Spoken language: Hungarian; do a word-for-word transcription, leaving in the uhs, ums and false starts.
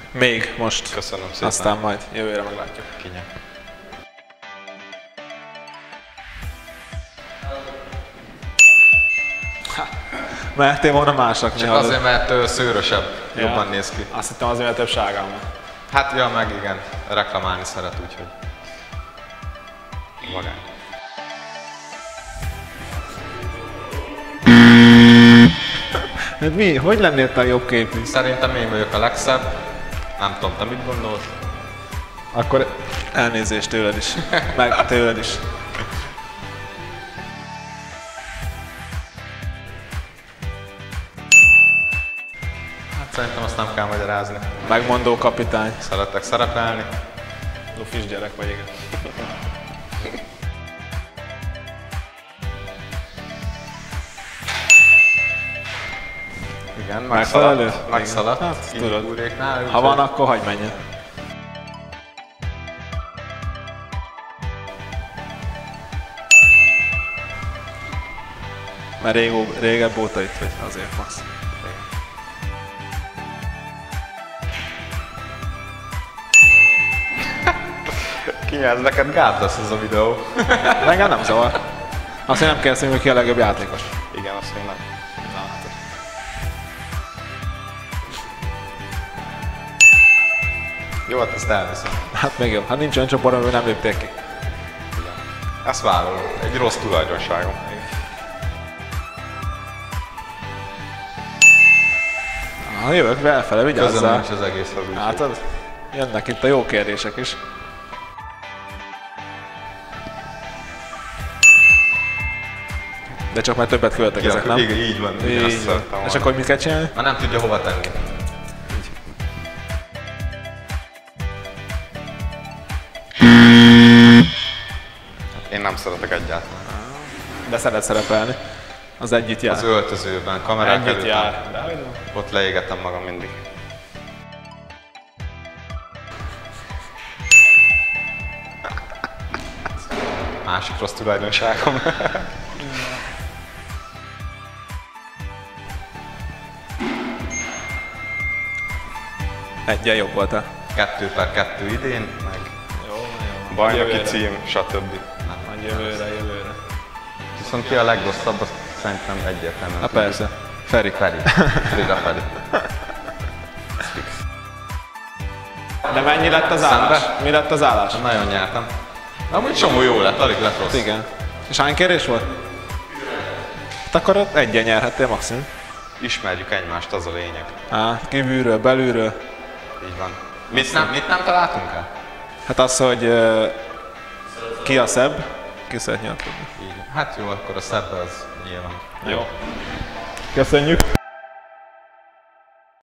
Még most. Köszönöm szépen. Aztán majd jövőre meglátjuk. Kinyek. Mertél volna másnak. Csak azért, mert uh, szőrösebb, ja. Jobban néz ki. Azt hittem azért, mert több sárgám van. Hát, ja, meg igen. Reklamálni szeret, úgyhogy... Vagány. Hát mi? Hogy lennél te a jobb képű? Szerintem én vagyok a legszebb. Nem tudom, te mit gondolsz? Akkor elnézést tőled is. Meg tőled is. Hát szerintem azt nem kell magyarázni. Megmondó kapitány. Szeretek szerepelni. Lufis gyerek vagy, igen. Igen, megszaladt. Megszaladt. Hát, tudod. Úréknál, ha van, akkor hagyj menjen. Mert régó, régebb óta itt vagy, azért fasz. Kinyelz, neked gáz lesz ez a videó. Engem nem zavar. Azt én nem kell szólni, hogy ki a legjobb játékos. Igen, azt én nem. Na, hát. Jó, hát ezt elviszem. Hát még jobb. Hát nincs olyan csoportom, hogy nem lépték ki. Igen. Ezt vállalom. Egy rossz tulajdonságom. Ha jövök felfele, vigyázzál. Közöm nincs az egészhez. Látod? Jönnek itt a jó kérdések is. De csak már többet követek ja, ezek, nem? Igen, így van. Így azt van. És akkor mit kell csinálni? Már nem tudja hova tenni. Hát én nem szeretek egyáltalán. De szeret szerepelni. Az együtt jár. Az öltözőben, kamerák együtt előtt. jár. Ott leégetem magam mindig. Másik rossz tulajdonságom. Egyen jobb voltál. Kettő per kettő idén, meg Jó, jó. bajnoki cím, stb. Majd jövőre, jövőre. Viszont ki a legrosszabb, azt szerintem egyértelműen. Na persze. Feri. Feri. Friga Feri. De mennyi lett az állás? Szembe? Mi lett az állás? Nagyon nyertem. De amúgy csomó jó lett, alig lett rossz. Igen. És hány kérdés volt? Hát akkor ott egyen nyerhettél maximum. Ismerjük egymást, az a lényeg. Á, kívülről, belülről. Így van. Mit nem, mit nem találtunk el? Hát az, hogy uh, ki a szebb, ki szeretne tudni. Így. Hát jó, akkor a szebb az nyilván. Jó. Köszönjük!